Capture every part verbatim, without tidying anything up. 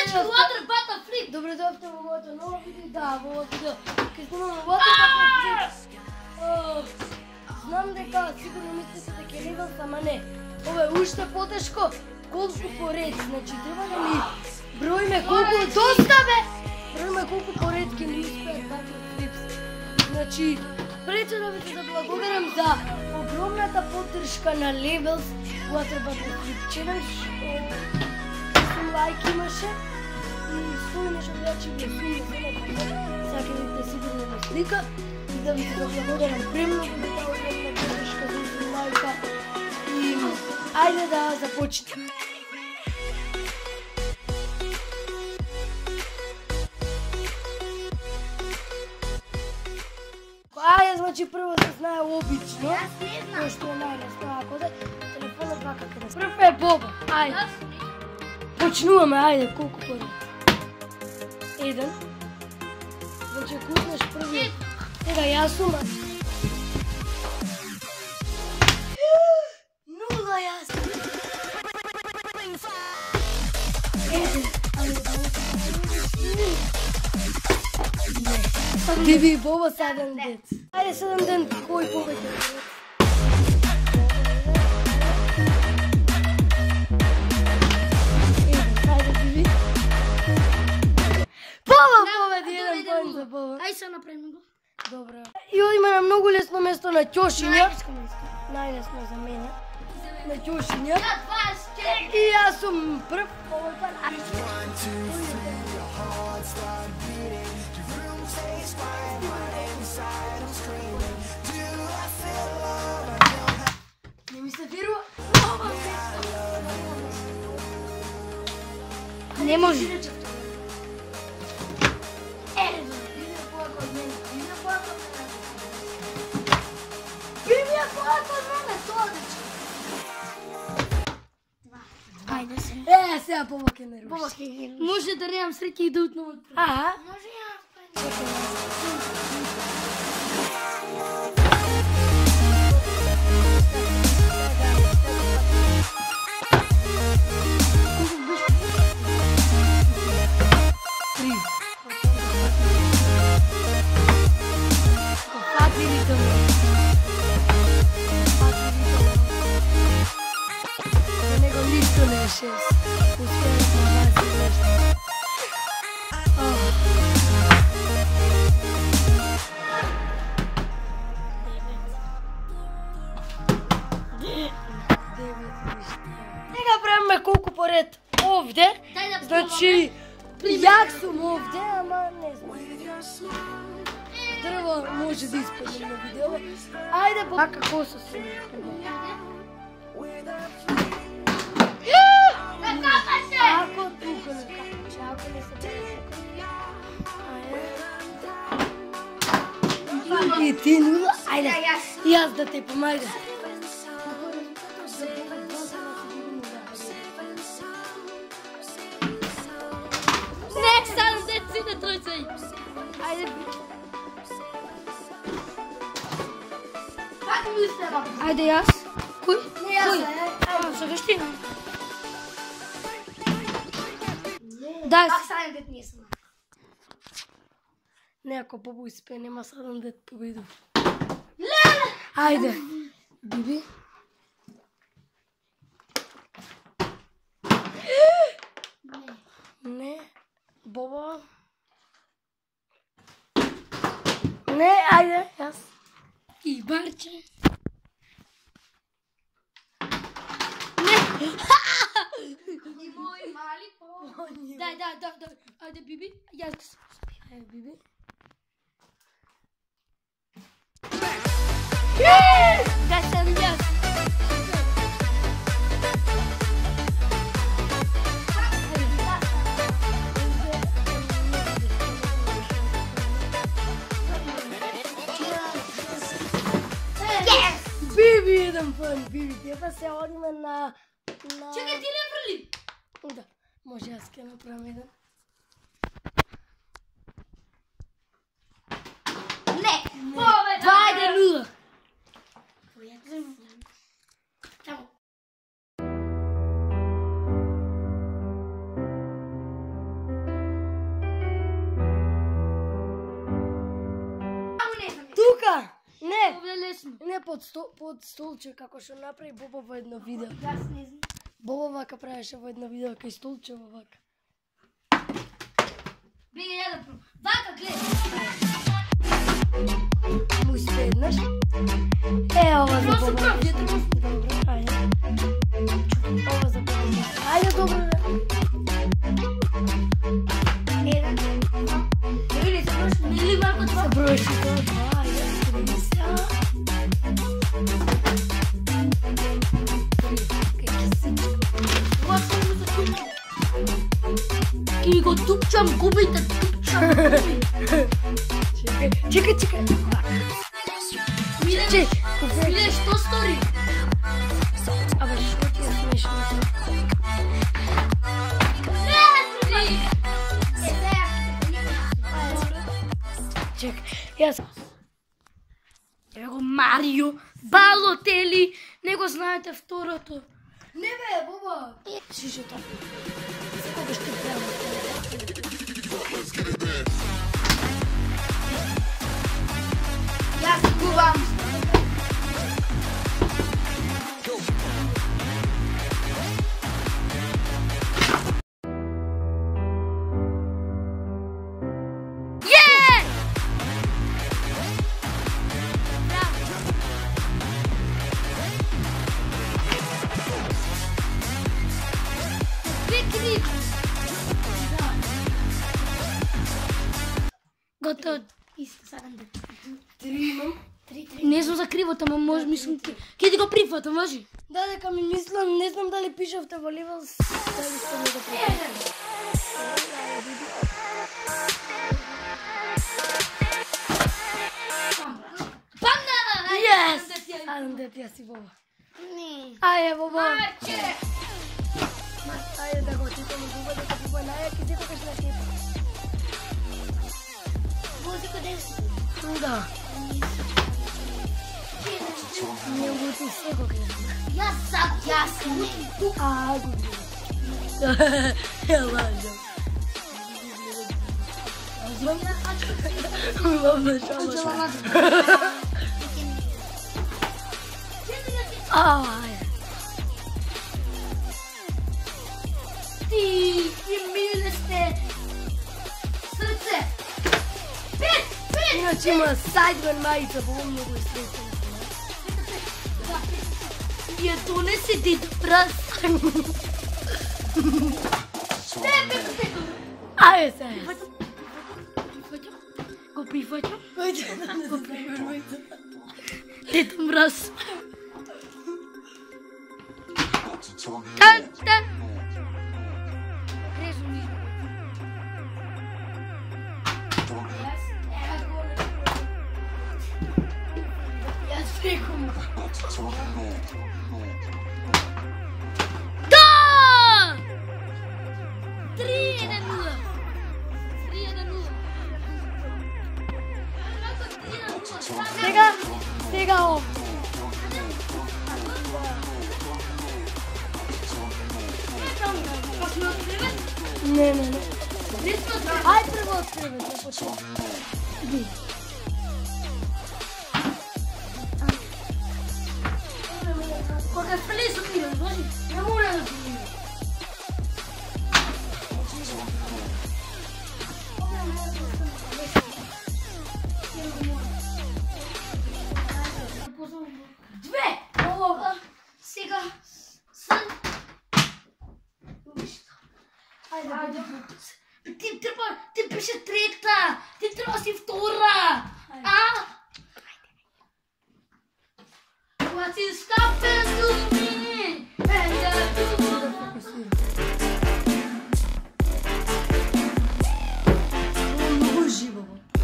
water bottle flip. Добре дојавте во моето ново видео, да, во овој видео. Ке снимаме water bottle flip. Знам дека сигурно мислите дека е легал, ама не. Ова е уште потешко. Колку поред, значи треба да ми броиме колку доста бе. Броиме колку поред ќе ни успеат bottle flips. Значи, пред да ви се благодарам за огромната поддршка на Levels Water Bottle Flip Challenge. осум лайк имаше и сто и нешто гледачи ви е сумно сега ќе видите сигурно на слика и да ви се благодарам премногу за таа огромна поддршка за осум лайка и ајде да започнеме. Ајде, значи прво се знае обично. Јас не знам. Кој што е најлесно, ако да телефонот вака каде. Прв е Боба, ајде. Почнуваме, ајде, колку поред? Еден. Значи, куснеш први. Сега јас сум. Нула јас. Еден. Диви Боба седем дет. Ајде седем ден, кој повеќе? Ајде Диви. Боба победи, еден поен за Боба. Ај се направиме го. Добро. И одиме на многу лесно место на Ќошиња. Најлесно за мене. На Ќошиња. И јас сум прв овој пат. Не ми се верува. Не може. Е, биде поако од мене. Биде поако од мене. Биде поако од мене, тоа дечко. Ајде се. Е, сега Боба ке не руши. Може да немам среќа и да утнам од прв. А? Може ја. Три. Фати ритм. За него ништо не е шест. Успеја да се нешто. Сега правиме колку поред овде. Дај да Значи, јак сум овде, ама не знам. Дрво може да испадне на видео. Ајде, бака коса си. Не капаше! Ако тука не капаше, ако не се прави. И ти нула, ајде, јас да те помагам. Next time that's in the tројца. Ајде, Како мислите, баба? ајде јас. Кој? Не, јас Кој? е. А, сега ще имам. Дај Пак се. седем дет не сум. Не, ако Бобо успее, нема седем дет победу. Леле! Ајде. Биби. Не. Бобо. Не, ајде, јас. И барче. И мој мали по. Дај, дај, дај, дај. Ајде, Биби, јас да се успеа. Ајде, Биби. Дај сам јас. Биби, еден пан, Биби. Тепа се одиме на... на... Чекај, ти не фрли. Да, може јас ке направам еден. Не, победа. Двајде нула. тука! Не! Овде лесно. Не под стол, под столче, како што направи Боба во едно видео. Јас не знам. Боба вака правеше во едно видео кај столче вака. Бега ја да пробам. Вака гледа. Му седнаш. Е, ова за Просто Боба. прав, ја требам. Добро, ајде. Ова за Боба. Ајде, добро, бе. Еден. Или се броиш, или малку Се два. броиш и тоа, два, ајде, тридесет. Ова што ми се тупчам. Ки го тупчам, губите, тупчам, губи. Чекај, чекај, чекај. Миле, Че, миле, што стори? абе, шо ти е смешно? Чекај, јас. Его Марио, Балотели, не го знаете второто. Не бе, Боба. Шишето. Секогаш ти треба. Јас губам. Е! Викни. Готово. Исто сакам да. Три имам. Три, три. Не знам за кривото, ама може мислам ке. Ке ти го прифатам, може? Да, дека ми мислам, не знам дали пишавте во Левелс, дали сте ми го припишете. Памна! Yes! Адам да ти ја си Боба. Не. Ајде, Боба. Маче! Ајде да го тикаме Боба, дека Боба најаки се покаш на тебе. Вози каде си? Да. Не ути секој. Јас сад, јас не. А, го гледам. Ја лажам. Лажам, шала. Ајде. Ти, ти миле сте. Срце. Пет, пет. Иначе има сайдмен мајица, по многу е среќен. Ја донесе дед прас. Не, пет, пет. Ајде се. Го прифаќам. Го прифаќам. Дед мраз. Тан, тан. Резум ми. Јас рекам. Да! три еден нула. три еден нула. Сега, сега ово. Не, не, не. Ај прво од кревет, не почнем. Иди. Кога влезу мирам, може? Не мора да се мирам. Две! Ова, сега, сън. Ајде, Ајде, ти треба, ти беше трета, ти треба си втора. А? What is happened to me? And I do многу живо.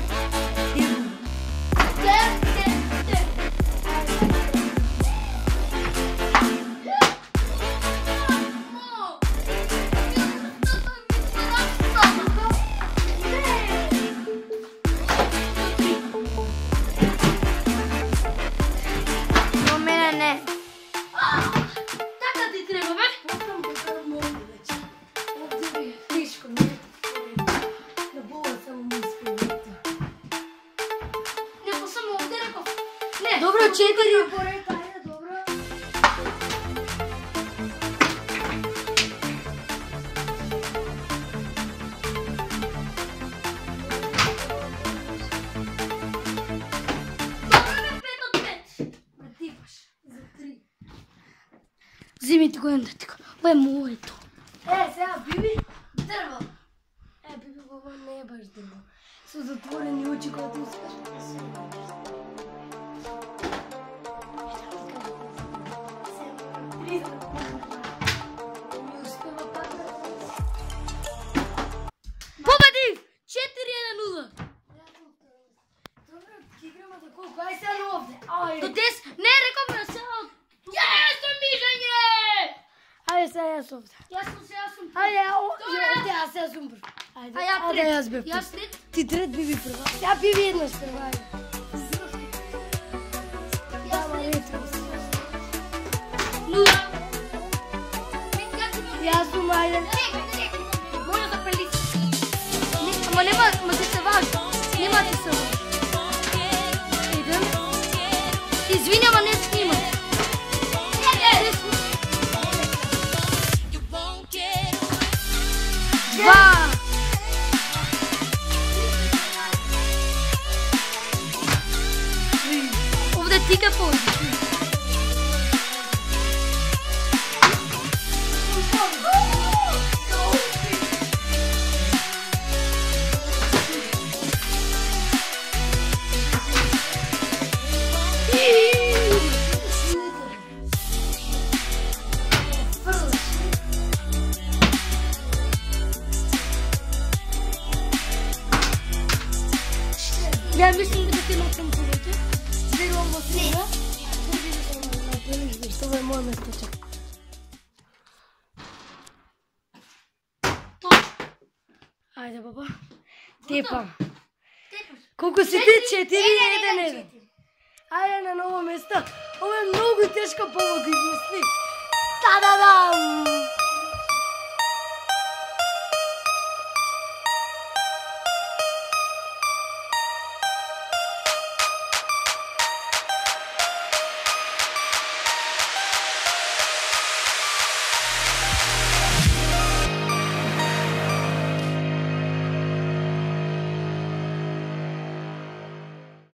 Те, те, те. Но мене не. четири поред, ајде, добро. Земи ти го едно така. Ова е моето. Е, сега, Биби, дрво. Е, Биби, ова не е баш дрво. Со затворени очи, когато искаш да се Победив! четири на нула. Добре, играме за колко? Ај сега овде. Ај. До десет. Не, рековме сега. Јас сум мишање! Ајде сега јас овде. Јас сум сега сум. Ајде, Добре. овде, јас сега сум прв. Ајде, А ја ајде, трет. јас бев Јас прв. трет. Ти трет, Биби прва. Сега Биби еднаш прва, ајде. Јас Ама, трет. ето. Нула. Јас сум, ајде. Моля да прелисти. Ама нема, ма ти се важи. Нема ти се важи. Идем. Извини, ама не снима. Е, Два. Овде ти ка поди. Ja mislim da ti napravim povede. Zviramo во среда. Това е моје местече. Ајде, баба. Тепам. Колку си ти? четири, еден, еден. Ајде на ново место. Ова е многу тешко, баба го измисли. Та-да-да!